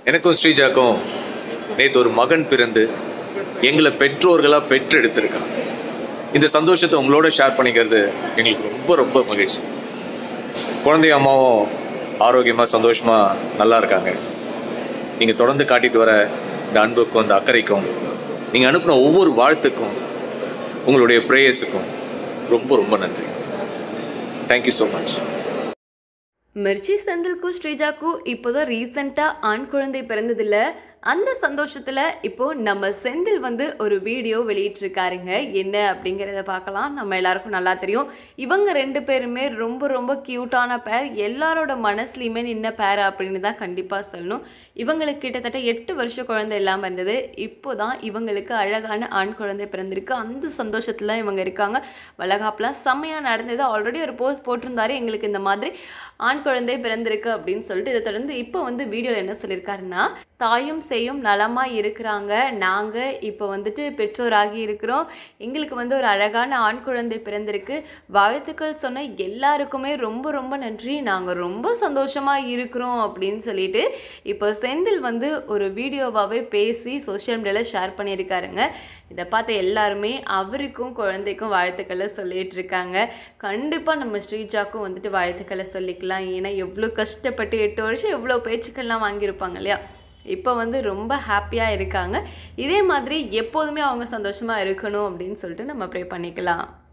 எனக்கும் ஸ்ரீஜாக்கும் நேற்று ஒரு மகன் பிறந்து எங்களை பெற்றோர்களாக பெற்றெடுத்திருக்கான். இந்த சந்தோஷத்தை உங்களோட ஷேர் பண்ணிக்கிறது எங்களுக்கு ரொம்ப ரொம்ப மகிழ்ச்சி. குழந்தை அம்மாவும் ஆரோக்கியமாக சந்தோஷமாக நல்லா இருக்காங்க. நீங்கள் தொடர்ந்து காட்டிட்டு வர இந்த அன்புக்கும் இந்த அக்கறைக்கும் நீங்கள் அனுப்பின ஒவ்வொரு வாழ்த்துக்கும் உங்களுடைய ப்ரேயர்ஸுக்கும் ரொம்ப ரொம்ப நன்றி. Thank you so much. மிர்ச்சி செந்தில்க்கும் ஸ்ரீஜாக்கும் இப்போதான் ரீசெண்டாக ஆண் குழந்தை பிறந்ததில்ல. அந்த சந்தோஷத்தில் இப்போது நம்ம செந்தில் வந்து ஒரு வீடியோ வெளியிட்டிருக்காருங்க. என்ன அப்படிங்கிறத பார்க்கலாம். நம்ம எல்லாருக்கும் நல்லா தெரியும், இவங்க ரெண்டு பேருமே ரொம்ப ரொம்ப க்யூட்டான பேர். எல்லாரோட மனசுலையுமே நின்ன பேர் அப்படின்னு தான் கண்டிப்பாக சொல்லணும். இவங்களுக்கு கிட்டத்தட்ட 8 வருஷம் குழந்தை இல்லாமல் இருந்தது. இப்போ தான் இவங்களுக்கு அழகான ஆண் குழந்தை பிறந்திருக்கு. அந்த சந்தோஷத்தில் இவங்க இருக்காங்க. வளகாப்புலாம் செம்மையாக நடந்தது. ஆல்ரெடி ஒரு போஸ்ட் போட்டிருந்தாரு, எங்களுக்கு இந்த மாதிரி ஆண் குழந்தை பிறந்திருக்கு அப்படின்னு சொல்லிட்டு. இதை தொடர்ந்து இப்போ வந்து வீடியோவில் என்ன சொல்லியிருக்காருன்னா, தாயும் செய்யும் நலமாக இருக்கிறாங்க. நாங்கள் இப்போ வந்துட்டு பெற்றோராகி இருக்கிறோம். எங்களுக்கு வந்து ஒரு அழகான ஆண் குழந்தை பிறந்திருக்கு. வாழ்த்துக்கள் சொன்ன எல்லாருக்குமே ரொம்ப ரொம்ப நன்றி. நாங்கள் ரொம்ப சந்தோஷமாக இருக்கிறோம் அப்படின்னு சொல்லிட்டு இப்போ செந்தில் வந்து ஒரு வீடியோவாகவே பேசி சோஷியல் மீடியாவில் ஷேர் பண்ணியிருக்காருங்க. இதை பார்த்த எல்லாருமே அவருக்கும் குழந்தைக்கும் வாழ்த்துக்களை சொல்லிட்டு இருக்காங்க. கண்டிப்பாக நம்ம ஸ்ரீஜாக்கும் வந்துட்டு வாழ்த்துக்களை சொல்லிக்கலாம். ஏன்னா எவ்வளோ கஷ்டப்பட்டு 8 வருஷம் எவ்வளோ பேச்சுக்கள்லாம் வாங்கியிருப்பாங்க இல்லையா. இப்போ வந்து ரொம்ப ஹாப்பியாக இருக்காங்க. இதே மாதிரி எப்போதுமே அவங்க சந்தோஷமாக இருக்கணும் அப்படின்னு சொல்லிட்டு நம்ம ப்ரே பண்ணிக்கலாம்.